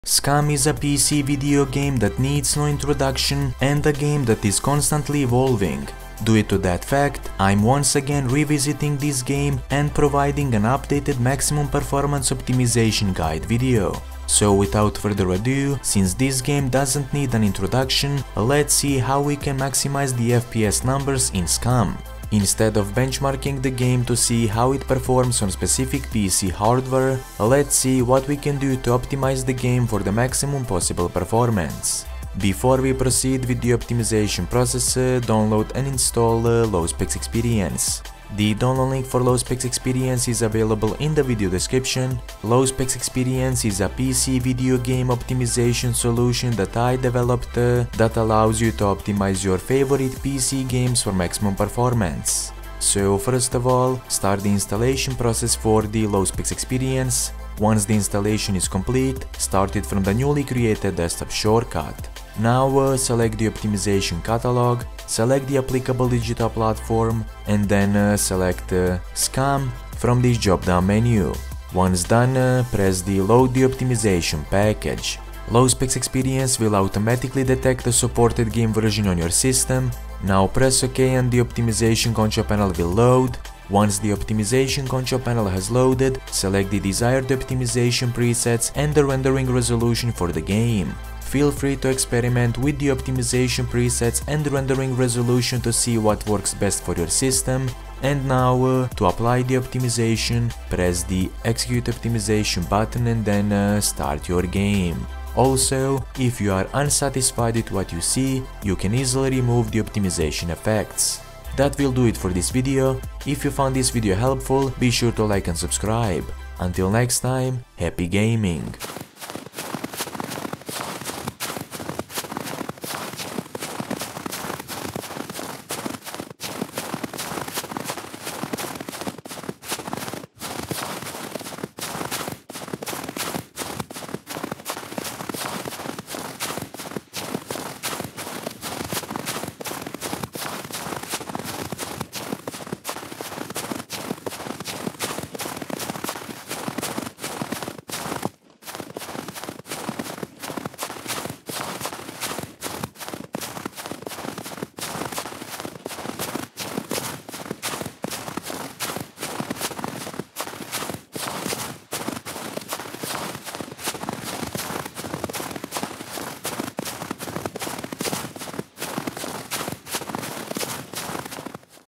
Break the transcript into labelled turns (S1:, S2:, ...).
S1: SCUM is a PC video game that needs no introduction and a game that is constantly evolving. Due to that fact, I'm once again revisiting this game and providing an updated maximum performance optimization guide video. So without further ado, since this game doesn't need an introduction, let's see how we can maximize the FPS numbers in SCUM. Instead of benchmarking the game to see how it performs on specific PC hardware, let's see what we can do to optimize the game for the maximum possible performance. Before we proceed with the optimization process, download and install LowSpecs Experience. The download link for LowSpecs Experience is available in the video description. LowSpecs Experience is a PC video game optimization solution that I developed that allows you to optimize your favorite PC games for maximum performance. So first of all, start the installation process for the LowSpecs Experience. Once the installation is complete, start it from the newly created desktop shortcut. Now select the optimization catalog, select the applicable digital platform, and then select SCUM from this drop-down menu. Once done, press the Load the optimization package. LowSpecs Experience will automatically detect the supported game version on your system. Now press OK and the optimization control panel will load. Once the optimization control panel has loaded, select the desired optimization presets and the rendering resolution for the game. Feel free to experiment with the optimization presets and rendering resolution to see what works best for your system. And now, to apply the optimization, press the Execute Optimization button and then start your game. Also, if you are unsatisfied with what you see, you can easily remove the optimization effects. That will do it for this video. If you found this video helpful, be sure to like and subscribe. Until next time, happy gaming!